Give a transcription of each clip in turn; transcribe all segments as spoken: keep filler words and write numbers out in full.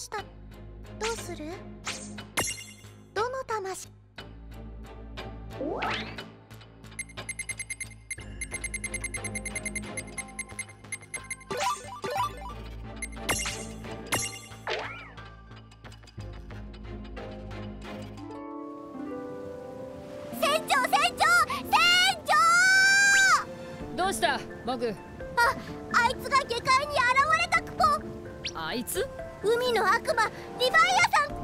した。どうする？どの魂？ 船長、船長、船長！ どうしたモグ？ あ、あいつが下界に現れたクポ。 あいつ？ 海の悪魔リヴァイアさん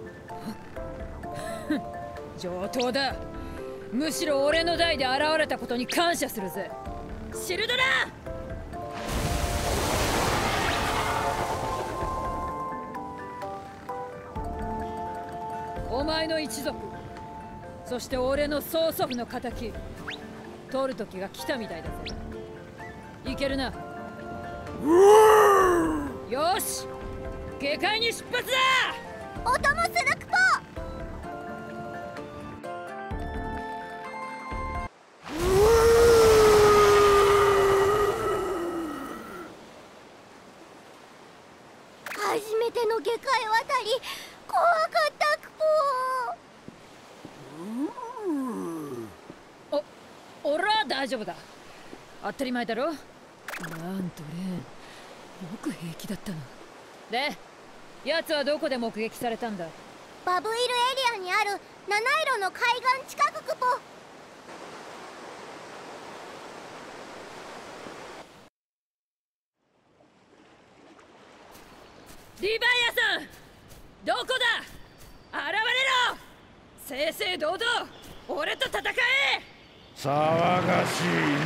クポ。 上等だ。むしろ俺の代で現れたことに感謝するぜ。シルドラ！お前の一族、そして俺の曽祖父の仇、取る時が来たみたいだぜ。いけるな。よし、下界に出発だ。 お供するクポ。初めての下界渡り、怖かったクポ。お、俺は大丈夫だ。当たり前だろ。なんとレン、よく平気だったな。で、奴はどこで目撃されたんだ？ バブイルエリアにある七色の海岸近くクポ。 リヴァイアさん、どこだ？現れろ！正々堂々俺と戦え！ 騒がし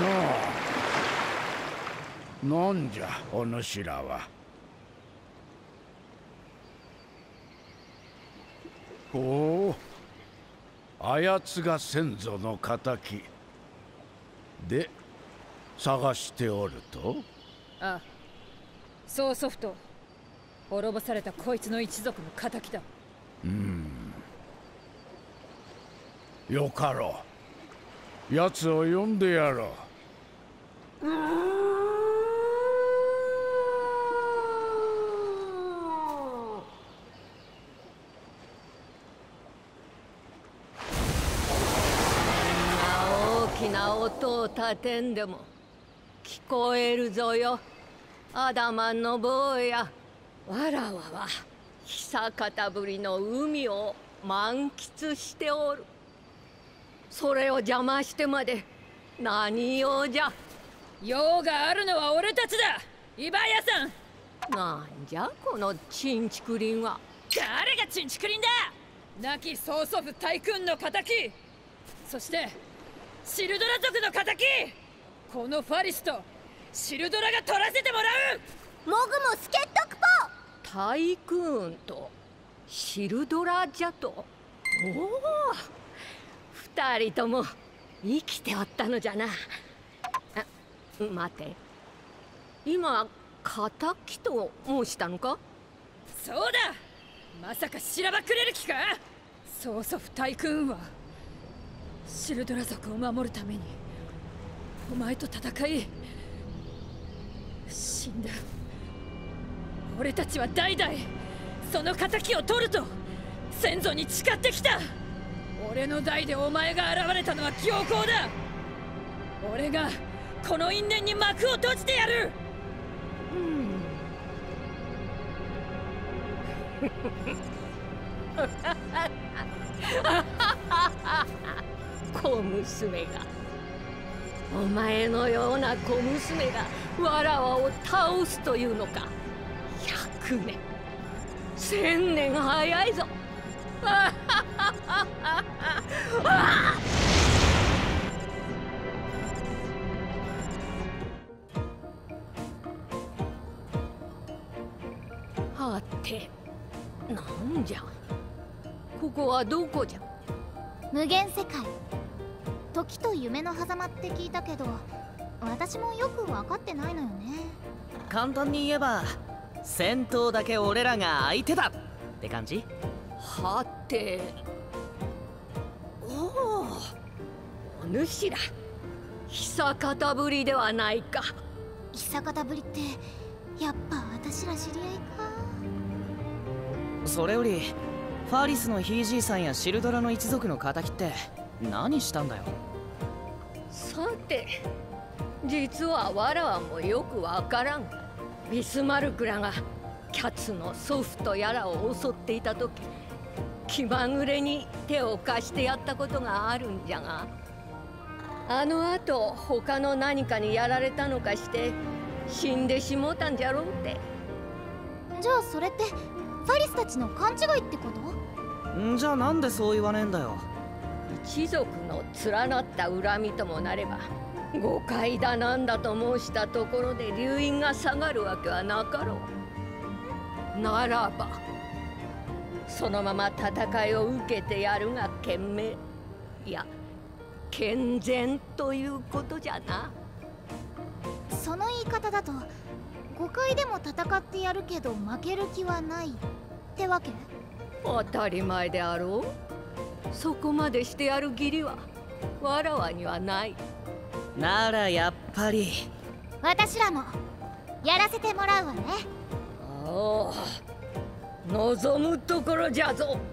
いの。なんじゃお主らは。ほう、あやつが先祖の仇で探しておると？ ああ、曽祖父と滅ぼされたこいつの一族の仇だ。 うーん、よかろう。奴を呼んでやろう。 大きな音を立てんでも聞こえるぞよ。アダマンの坊や、わらわは久方ぶりの海を満喫しておる。それを邪魔してまで何用じゃ。 用があるのは俺たちだ、リヴァイアさん。 なんじゃこのチンチクリンは。 誰がチンチクリンだ！亡き曽祖父大君の仇、そしてシルドラ族の仇。このファリスとシルドラが取らせてもらう。 モグも助っ人クポ。 タイクーンとシルドラじゃと。おお、二人とも生きておったのじゃな。あ、待て、今敵と申したのか？ そうだ、まさかしらばくれる気か？曽祖父大君はシルドラ族を守るためにお前と戦い死んだ。俺たちは代々その仇を取ると先祖に誓ってきた。俺の代でお前が現れたのは強行だ。俺がこの因縁に幕を閉じてやる。 小娘が、お前のような小娘がわらわを倒すというのか。百年、千年早いぞ。はて、なんじゃここはどこじゃ？ 無限世界。時と夢の狭間って聞いたけど、私もよく分かってないのよね。 簡単に言えば戦闘だけ俺らが相手だって感じ。 はて、おお、お主ら久方ぶりではないか。 久方ぶりってやっぱ私ら知り合いか。 それよりファリスのひいじいさんやシルドラの一族の仇って何したんだよ。 さて、実はわらわもよくわからん。ビスマルクらがキャツの祖父とやらを襲っていた時、気まぐれに手を貸してやったことがあるんじゃが、あのあと他の何かにやられたのかして死んでしもうたんじゃろうって。 じゃあそれってファリスたちの勘違いってこと？ んじゃあなんでそう言わねえんだよ。 一族の連なった恨みともなれば、誤解だなんだと申したところで留飲が下がるわけはなかろう。ならばそのまま戦いを受けてやるが賢明、いや健全ということじゃな。 その言い方だと誤解でも戦ってやるけど負ける気はないってわけ？ 当たり前であろう。そこまでしてやる義理はわらわにはない。 ならやっぱり私らもやらせてもらうわね。 ああ、望むところじゃぞ。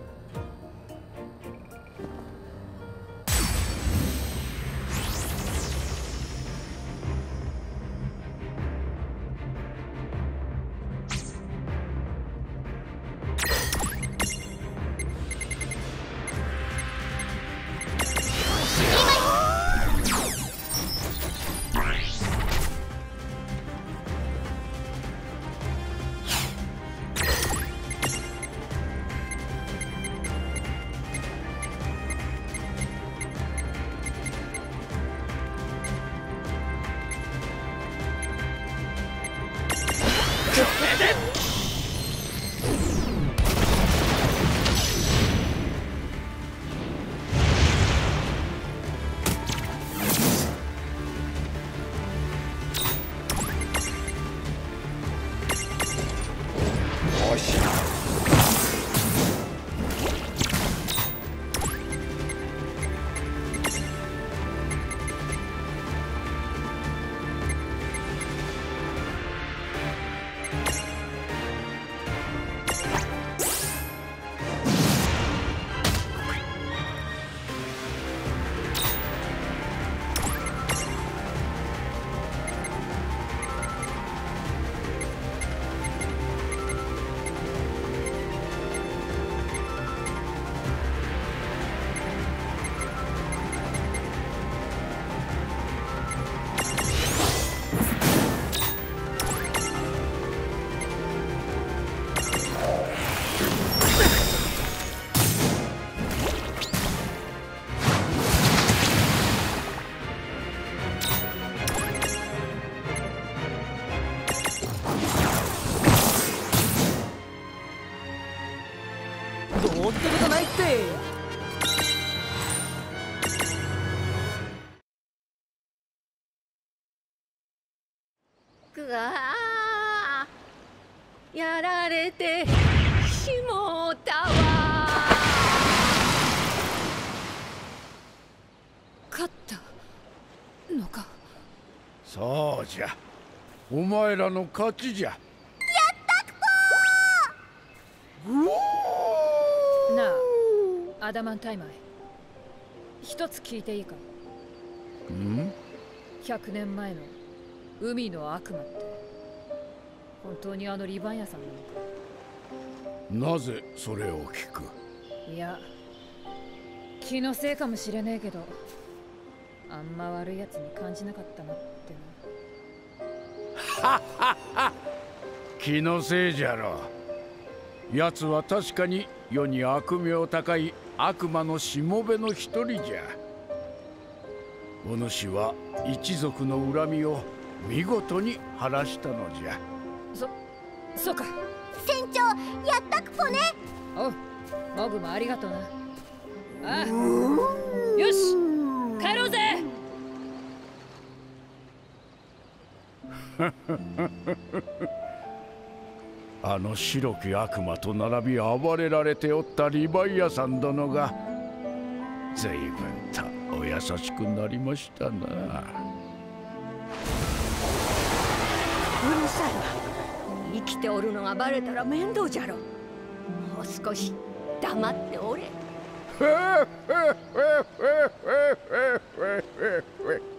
どうってことないって。 くわー、やられてしもうたわ。 勝ったのか？ そうじゃ、お前らの勝ちじゃ。 なあ、アダマンタイマイ、一つ聞いていいか？ ん？ ひゃくねんまえの海の悪魔って本当にあのリヴァンヤさんなのか？ なぜそれを聞く？ いや、気のせいかもしれねえけど、あんま悪いやつに感じなかったなってな。気のせいじゃろ。奴は確かに世に悪名高い悪魔のしもべの一人じゃ。お主は一族の恨みを見事に晴らしたのじゃ。 そ、そうか。 船長、やったくぽね。 おう、モグもありがとうな。ああ、よし、帰ろうぜ。 あの白き悪魔と並び暴れられておったリヴァイアさん殿が随分とお優しくなりましたな。うるさいわ。生きておるのがバレたら面倒じゃろ。 もう少し黙っておれ。